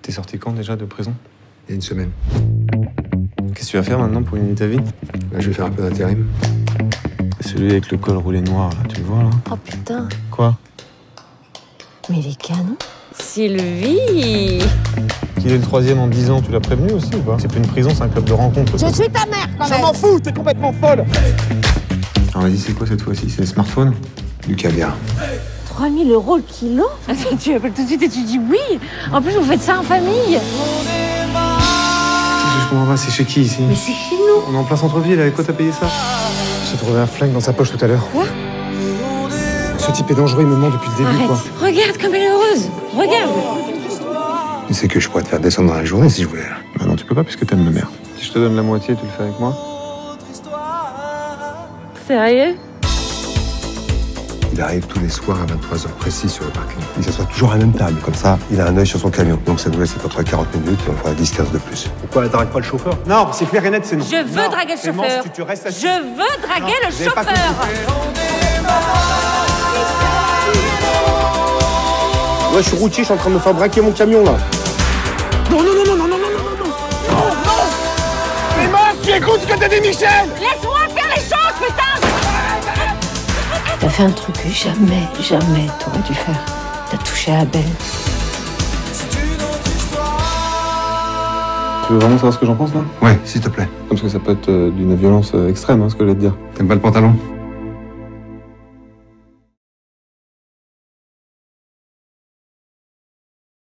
T'es sorti quand déjà de prison? Il y a une semaine. Qu'est-ce que tu vas faire maintenant pour gagner ta vie? Là, je vais faire un peu d'intérim. Celui avec le col roulé noir, là, tu le vois, là? Oh putain. Quoi? Mais il est canon. Sylvie! Qu'il est le troisième en 10 ans, tu l'as prévenu aussi ou pas? C'est plus une prison, c'est un club de rencontre. Je suis ta mère quand même! Je m'en fous, t'es complètement folle! Alors vas-y, c'est quoi cette fois-ci? C'est les smartphones? Du caviar. 3 000 € le kilo? Attends, tu appelles tout de suite et tu dis oui! En plus, vous faites ça en famille! Je comprends pas, c'est chez qui ici? Mais c'est chez nous! On est en plein centre-ville, avec quoi t'as payé ça? J'ai trouvé un flingue dans sa poche tout à l'heure. Quoi? Ce type est dangereux, il me ment depuis le début, Arrête! quoi. Regarde comme elle est heureuse! Regarde! Tu sais que je pourrais te faire descendre dans la journée si je voulais. Bah non, tu peux pas puisque t'aimes ma mère. Si je te donne la moitié, tu le fais avec moi? Sérieux? Il arrive tous les soirs à 23h précis sur le parking. Il s'assoit toujours à la même table. Comme ça, il a un œil sur son camion. Donc ça nous laisse à peu près 40 minutes et on fera 10-15 de plus. Pourquoi elle t'arrête pas le chauffeur? Non, c'est clair et net, c'est non. Je veux draguer le chauffeur! Tu restes assis. Je veux draguer le vous avez pas chauffeur! Ouais, je suis routier, je suis en train de me faire braquer mon camion là. Non, non, non, non, non, non, non, non, non, non, non. Mais mince, tu écoutes ce que t'as dit, Michel? Laisse-moi faire les choses, putain! T'as fait un truc que jamais t'aurais dû faire. T'as touché à Abel. Tu veux vraiment savoir ce que j'en pense là? Ouais, s'il te plaît. Parce que ça peut être d'une violence extrême, hein, ce que je vais te dire. T'aimes pas le pantalon?